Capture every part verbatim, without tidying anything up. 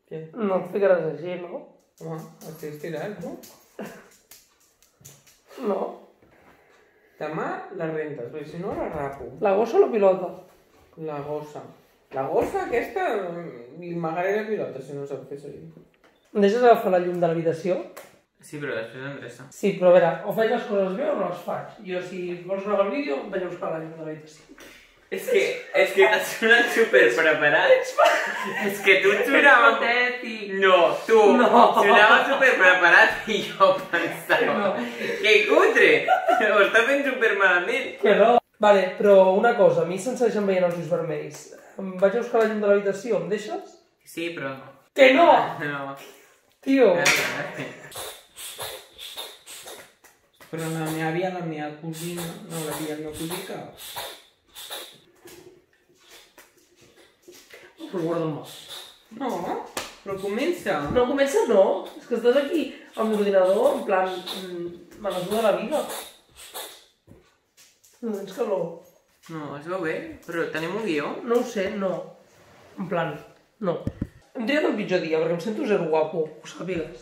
Què? No et ficaràs així, no? Home, estic estirat, no? No. Demà la rentes, perquè si no la rapo. La gossa o la pilota? La gossa. La gossa aquesta li m'agaré la pilota si no sap fer servir. Em deixes agafar la llum de l'habitació? Sí, però després endreça. Sí, però a veure, o faig les coses bé o no les faig. Jo, si vols gravar el vídeo, vaig a buscar la llum de l'habitació. És que, és que t'has sonat super preparat. És que tu et sonava... Patètic. No, tu No. sonava super preparat i jo pensava... No. Que cutre! Ho està fent super malament. Que no. Vale, però una cosa, a mi se'm segueixen veient els ulls vermells. Em vaig a buscar la llum de l'habitació, em deixes? Sí, però... Que no! No. Tio! Però la meva àvia, la meva cosina... No, la tia no cosina. Pues guarda-me. No, però comença. No, comença no. És que estàs aquí amb l'ordinador, en plan... mm, me l'ajuda la vida. No tens calor. No, es veu bé, però tenim un guió. No ho sé, no. En plan, no. Hem triat el pitjor dia, perquè em sento zero guapo, ho sàpigues.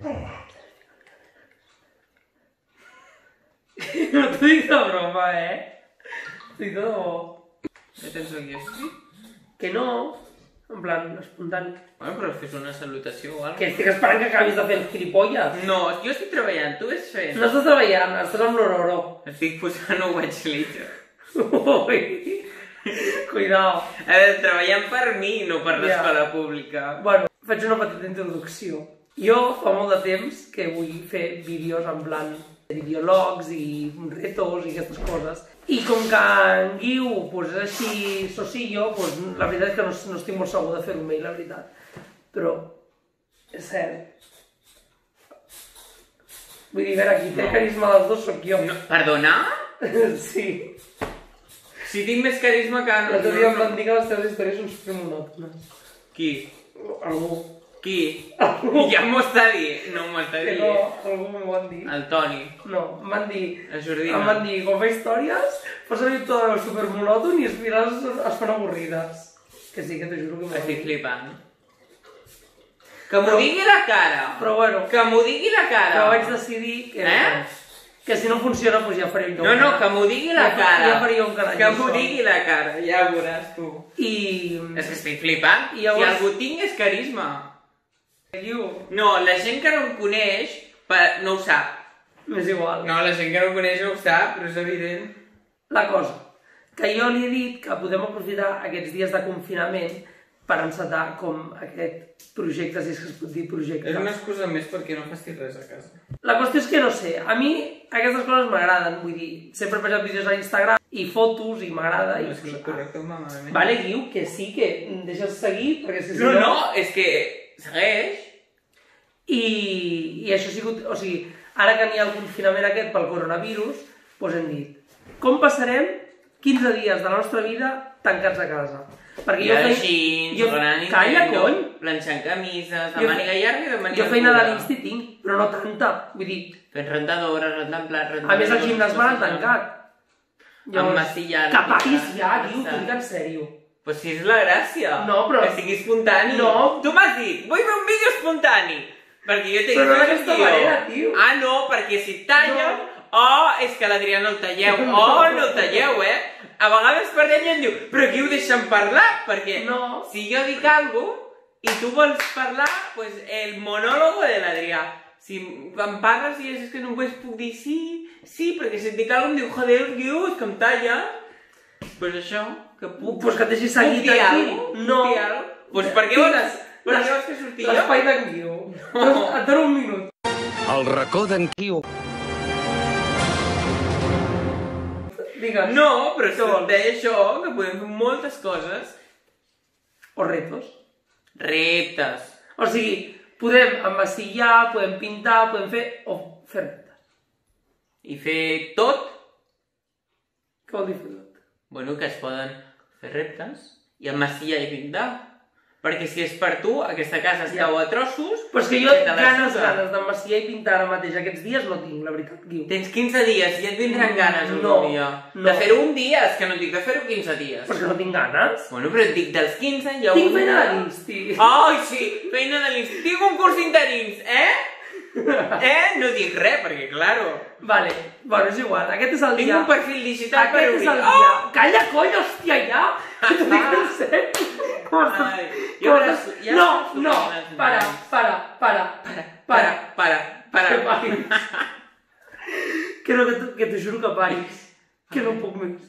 No t'ho dic de broma, eh? T'ho dic de debò. Ja tens el guió, sí? Que no, en plan, espontani. Bueno, però fes una salutació o alguna Que estic esperant que acabis de fer el gilipolles. No, jo estic treballant, tu ves fent. No estàs treballant, estàs amb l'ororo. Estic posant un watch later. Ui, cuidao. A veure, treballant per mi, no per Ja. l'escola pública. Bueno, faig una petita introducció. Jo fa molt de temps que vull fer vídeos en plan de videologs i retos i aquestes coses. I com que en Guiu pues, és així sosillo, pues, la veritat és que no, no estic molt segur de fer-ho amb ell, la veritat. Però és cert. Vull dir, a veure, qui té No. carisma dels dos sóc jo. No, perdona? Sí. Si tinc més carisma que... L'altre dia em van dir que les teves històries són supermonòtones. Qui? Algú. Qui? Ja m'ho està dient. No m'ho està Que dient. no, algú m'ho van dir. El Toni. No, em van dir... La Jordina. Em van dir, com fa històries, fa servir tot el supermonòton i els finals es, es fan avorrides. Que sí, que t'ho juro que m'ho van Estic dir. flipant. Que m'ho digui la cara. Però bueno, Que m'ho digui la cara. però vaig decidir que... Eh? Que si no funciona, doncs ja faré jo No, un no, canal. que m'ho digui la Ja- cara. ja faria un canal Que jo m'ho sol. digui la cara, ja ho veuràs tu. I... És que estic flipant. I llavors- Si algú tinc és carisma. Guiu, No, la gent que no em coneix pa- no ho sap. m'és igual. No, la gent que no em coneix no ho sap, però és evident. La cosa, que jo li he dit que podem aprofitar aquests dies de confinament per encetar com aquest projecte, si és que es pot dir projecte. És una excusa més perquè no facis res a casa. La qüestió és que no sé, a mi aquestes coses m'agraden, vull dir, sempre he penjat vídeos a Instagram i fotos i m'agrada i... No, és que el correcte va malament. Vale, Guiu, que sí, que em deixes seguir, perquè si No, no, és que segueix. I, I això ha sigut, o sigui, ara que n'hi ha el confinament aquest pel coronavirus, doncs hem dit, com passarem quinze dies de la nostra vida tancats a casa? Perquè I jo ara feia... així, jo... jugant a Calla, Nintendo, cony! planxant camises, de Jo- màniga llarga i de màniga Jo feina de curta. l'insti tinc, però no tanta, vull dir, Fent rentadores, rentant plats, rentant... a més el gimnàs me l'han tancat. Amb masilla... Que paris ja, Guiu, t'ho dic en sèrio. Pues si és la gràcia. No, però- Que sigui espontani. No. Tu m'has dit, vull fer un vídeo espontani. Perquè jo t'he Però no dit d'aquesta un guió. manera, tio. Ah, no, perquè si et tallen... Oh, és que l'Adrià no el talleu. Oh, no el talleu, eh? A vegades parlem i em diu, però qui ho deixen parlar? Perquè No. si jo dic alguna cosa i tu vols parlar, pues el monòlogo de l'Adrià. Si em parles i és que no pues puc dir sí, sí, perquè si et dic alguna cosa em diu, joder, Guiu, és que em talla. Pues això, que puc... Pues que et deixis seguir Puc dir tranquil. alguna cosa? No. Puc dir alguna cosa? Pues per què vols, per què vols que surti jo? L'espai d'en Guiu. Et dono un minut. El racó d'en Guiu. Digues. No, però si Què et vols? deia això, que podem fer moltes coses. O retos. Reptes. O sigui, podem emmassillar, podem pintar, podem fer... o fer reptes. I fer tot. Què vol dir fer tot? Bueno, que es poden fer reptes. I emmassillar i pintar. Perquè si és per tu, aquesta casa es cau a trossos... Però és que jo que te la ganes, suda. ganes d'emaciar i pintar ara mateix aquests dies no tinc, la veritat, Guiu. Tens quinze dies i ja et vindran ganes un No, dia. no. De fer-ho un dia, és que no et dic de fer-ho quinze dies. Però és que no tinc ganes. Bueno, però et dic dels quinze hi ha Tinc un feina dia... de l'insti. Ai, sí, feina de l'insti. Tinc un curs d'interins, eh? Eh? No dic res, perquè, claro... Vale, bueno, és igual, aquest és el Tinc dia... un perfil digital per Aquest és obrir. el dia... Calla, coll, hòstia, ja! T'ho dic en sèrio. Ai, ja veuràs, ja No, veuràs tu no, com les para, nenes. para, para, Para, para, para, para, que para. paris. Que no, que, t- que t'ho juro que paris. Que no puc més.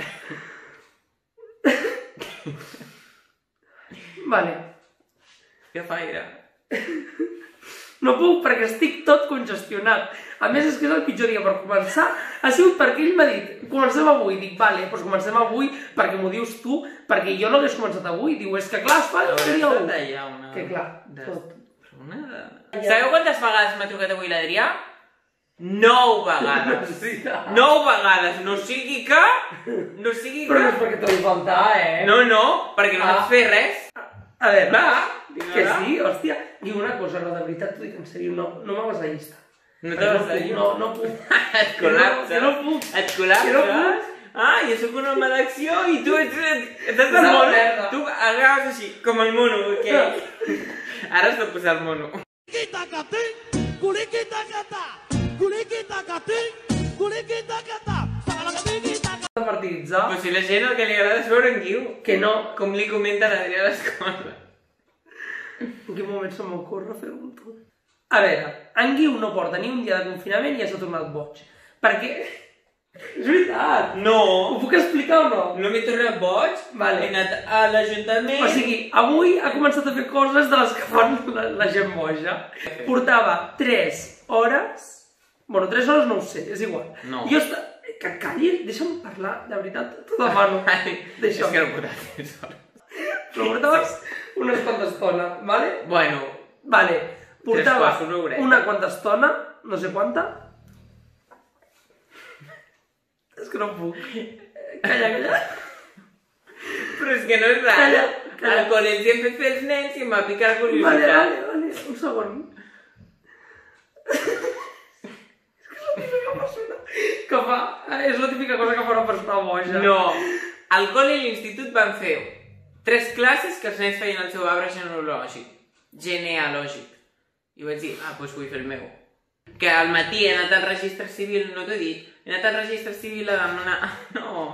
Vale. Què faira? No puc perquè estic tot congestionat. A més, és que és el pitjor dia per començar. Ha sigut perquè ell m'ha dit, comencem avui. Dic, vale, doncs comencem avui perquè m'ho dius tu, perquè jo no hagués començat avui. Diu, és que clar, es fa el dia Hauràs u. de tallar una... Que clar, de- tot. Una de... Sabeu quantes vegades m'ha trucat avui l'Adrià? Nou vegades. Sí, Nou vegades. No sigui que... No sigui però no és que... perquè t'ho faltar, eh? No, no, perquè no Ah. vaig fer res. A veure, Va, que sí, hòstia. Diu una cosa, no, de veritat, t'ho dic en sèrio, no, no m'ho vas a llista. No te vas a dir. No, no puc. Et col·lapses. Que no puc. Et col·lapses. Que no puc. Ah, jo sóc un home d'acció i tu ets... Estàs Una al mono. merda. Tu agafes així, com el mono, ok? Ara has de posar el mono. De partiditzar. Però si la gent el que li agrada és veure en Guiu. Que no. Com li comenta l'Adrià les coses. En quin moment se m'ocorre fer un tu? A veure, en Guiu no porta ni un dia de confinament i ja s'ha tornat boig. Perquè... És veritat. No. Ho puc explicar o no? No m'he tornat boig. Vale. He anat a l'Ajuntament. O sigui, avui ha començat a fer coses de les que fan la, la gent boja. Portava tres hores... Bueno, tres hores no ho sé, és igual. No. Jo està... Que et callis, deixa'm parlar, de veritat, t'ho demano. Ai, és Deixa'm. que no portava tres hores. Però portaves una quanta estona, vale? Bueno, Vale, portava quarts, una horeta. una quanta estona, no sé quanta. És que no puc. Calla, calla. però és que no és rar. Calla, calla. Al col·le els hi hem fet fer els nens i em va picar la Vale, curiositat. vale, vale, un segon. Que fa... És la típica cosa que fa una persona boja. No. Al col·le i l'institut van fer tres classes que els nens feien el seu arbre genealògic. Genealògic. I vaig dir, ah, doncs vull fer el meu. Que al matí he anat al registre civil, no t'ho he dit, he anat al registre civil a demanar... Ah, no.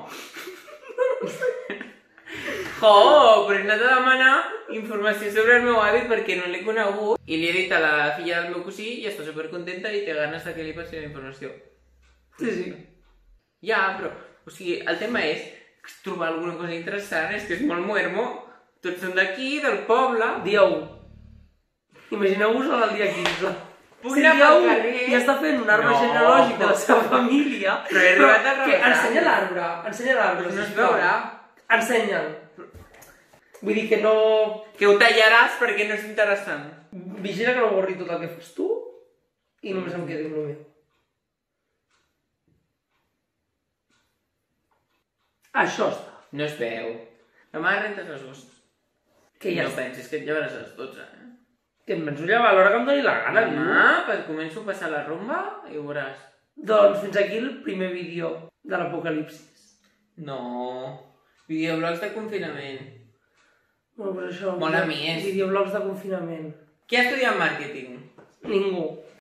Jo, però he anat a demanar informació sobre el meu avi perquè no l'he conegut i li he dit a la filla del meu cosí i està supercontenta i té ganes de que li passi la informació. Sí, sí. Ja, però, o sigui, el tema és trobar alguna cosa interessant, és que és molt muermo. Tots són d'aquí, del poble. Dia u. Imagineu-vos el dia quinze. Puc Si anar dia pel u carrer? i està fent un arbre No. genealògic de la seva família... Però he arribat a que rebaixar. ensenya l'arbre, ensenya l'arbre. No es sisplau. veurà. Ensenya'l. Vull dir que no... Que ho tallaràs perquè no és interessant. Vigila que no borri tot el que fas tu i només em quedi amb el meu. Això està. No es veu. Demà rentes les gostes. Que ja no està. pensis que et llevaràs a les dotze, eh? Que em penso llevar a l'hora que em doni la gana, viu. Demà, pues començo a passar la rumba i ho veuràs. Doncs fins aquí el primer vídeo de l'apocalipsis. No. Videoblogs de confinament. Bueno, pues això... Mola més. Videoblogs de confinament. Qui ha estudiat màrqueting? Ningú.